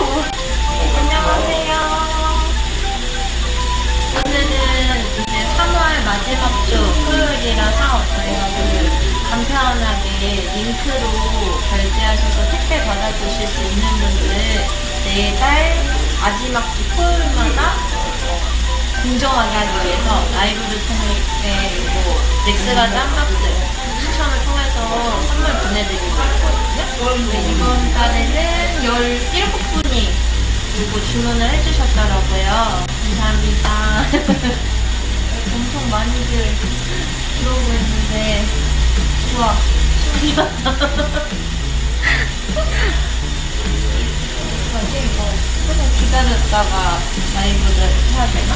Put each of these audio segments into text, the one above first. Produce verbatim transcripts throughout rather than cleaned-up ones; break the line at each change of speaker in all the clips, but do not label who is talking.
안녕하세요. 오늘은 이제 삼월 마지막 주 토요일이라서 저희가 오늘 간편하게 링크로 결제하셔서 택배 받아주실 수 있는 분들 매달 마지막 주 토요일마다 공정하게 하기 위해서 라이브를 통해 그리고 넥스가드 한 박스 추첨을 통해서 선물 보내드리고 있거든요. 네, 이번 달에는 열일곱 분이 이거 주문을 해주셨더라고요. 감사합니다. 엄청 많이들 들어오고 있는데 좋아, 신기하다. 뭐지 이거 조금 기다렸다가 라이브를 해야 되나?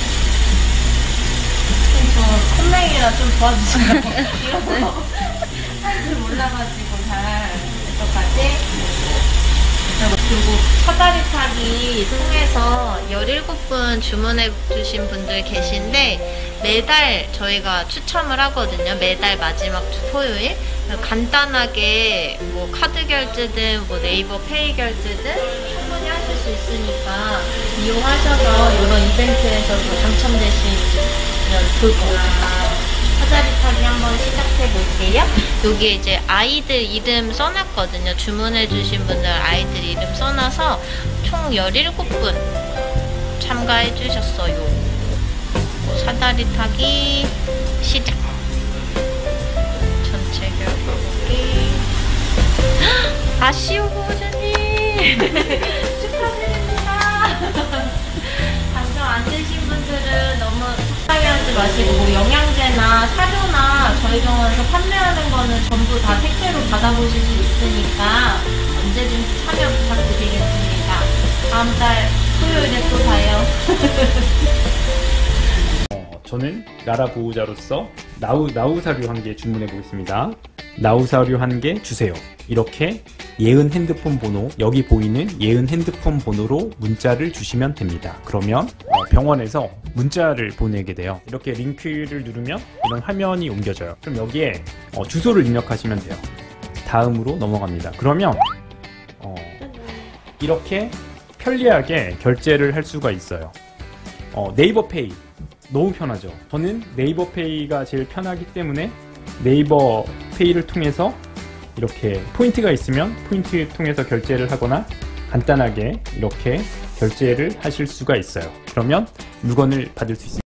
저 컴맹이라 좀 도와주세요. 이런 거 할 줄 몰라가지고 잘 어떡하지? 그리고 사다리 타기 통해서 열일곱 분 주문해 주신 분들 계신데 매달 저희가 추첨을 하거든요. 매달 마지막 주 토요일 간단하게 뭐 카드 결제든 뭐 네이버 페이 결제든 충분히 하실 수 있으니까 이용하셔서 이런 이벤트에서도 당첨되시면 좋을 것 같아요. 사다리 타기 한번 시작해 볼게요. 여기에 이제 아이들 이름 써놨거든요. 주문해주신 분들 아이들 이름 써놔서 총 열일곱 분 참가해 주셨어요. 사다리 타기 시작. 전체 결과 보기. 아시오 보호자님 축하드립니다. 당첨 안 되신 분들은 너무 속상해하지 마시고 뭐 영양제나 사료나 저희 병원에서 판매하는 거는 전부 다 택배로 받아보실 수 있으니까 언제든지 참여 부탁드리겠습니다. 다음 달 토요일에 또 봐요.
어, 저는 나라 보호자로서 나우, 나우사료 한 개 주문해 보겠습니다. 나우사료 한 개 주세요. 이렇게 예은 핸드폰 번호, 여기 보이는 예은 핸드폰 번호로 문자를 주시면 됩니다. 그러면 어, 병원에서 문자를 보내게 돼요. 이렇게 링크를 누르면 이런 화면이 옮겨져요. 그럼 여기에 어, 주소를 입력하시면 돼요. 다음으로 넘어갑니다. 그러면 어, 이렇게 편리하게 결제를 할 수가 있어요. 어, 네이버 페이 너무 편하죠. 저는 네이버 페이가 제일 편하기 때문에 네이버 페이를 통해서 이렇게 포인트가 있으면 포인트 통해서 결제를 하거나 간단하게 이렇게 결제를 하실 수가 있어요. 그러면 물건을 받을 수 있습니다.